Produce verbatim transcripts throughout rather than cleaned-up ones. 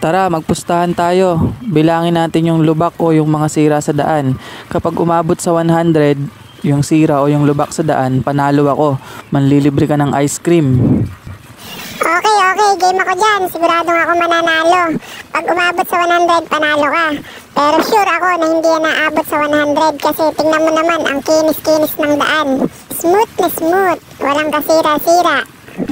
Tara, magpustahan tayo. Bilangin natin yung lubak o yung mga sira sa daan. Kapag umabot sa one hundred, yung sira o yung lubak sa daan, panalo ako. Manlilibre ka ng ice cream. Okay, okay. Game ako dyan. Siguradong ako mananalo. Pag umabot sa one hundred, panalo ka. Pero sure ako na hindi yan naabot sa one hundred kasi tingnan mo naman ang kinis-kinis ng daan. Smooth na smooth. Walang kasira-sira.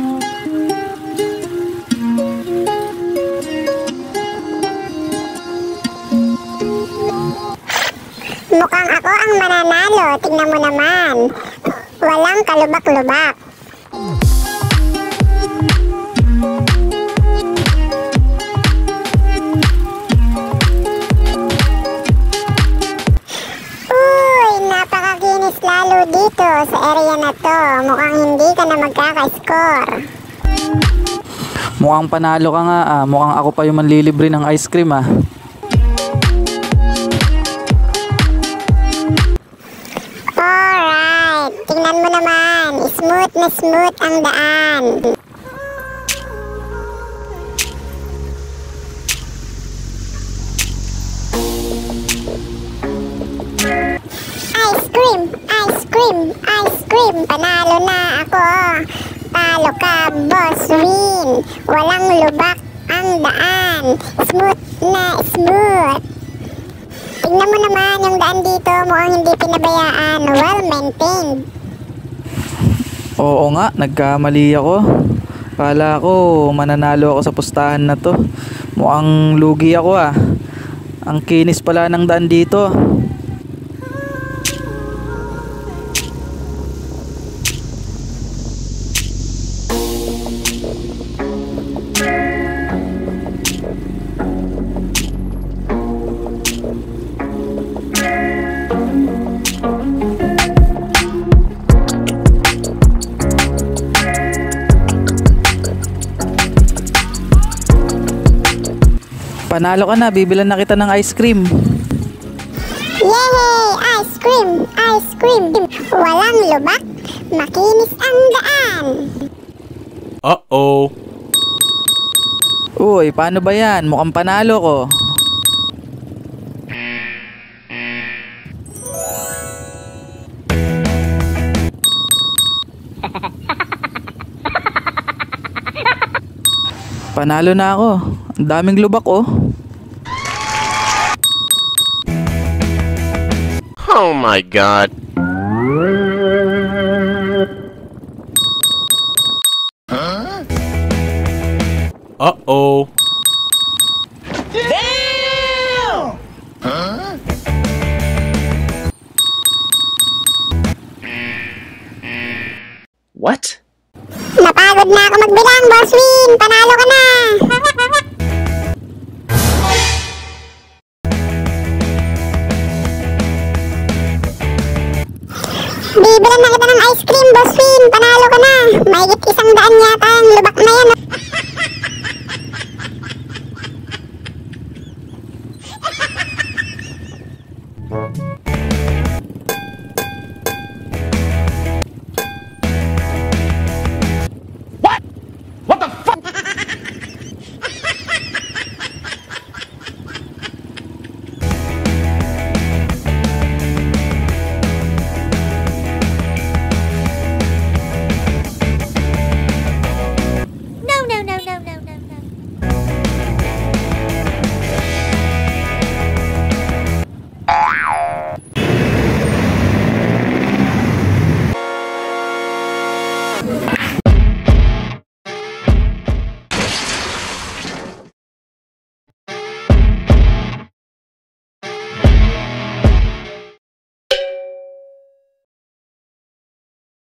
Mukhang ako ang mananalo. Tingnan mo naman. Walang kalubak-lubak. Uy, napakakinis lalo dito sa area na to. Mukhang hindi ka na magkaka-score. Mukhang panalo ka nga ah. Mukhang ako pa yung manlilibre ng ice cream ah. Alright, tingnan mo naman. Smooth na smooth ang daan. Ice cream, ice cream, ice cream. Panalo na ako. Talo ka, boss win. Walang lubak ang daan. Smooth na smooth. Tingnan mo naman yung daan dito, mukhang hindi pinabayaan. Well maintained. Oo nga, nagkamali ako. Kala ko mananalo ako sa pustahan na to. Mukhang lugi ako ah. Ang kinis pala ng daan dito. Panalo ka na, bibilan na kita ng ice cream. Yay! Ice cream! Ice cream! Walang lubak, makinis ang daan. Uh-oh. Uy, paano ba yan? Mukhang panalo ko. Panalo na ako. Ang daming lubak oh. Oh my God. Huh? Uh-oh. Damn! Huh? What? Napagod na ako magbilang, boss win. Panalo ka na. Bibilan na kita ng ice cream, boss win. Panalo ka na. Mahigit isang daan yata ang lubak na yan.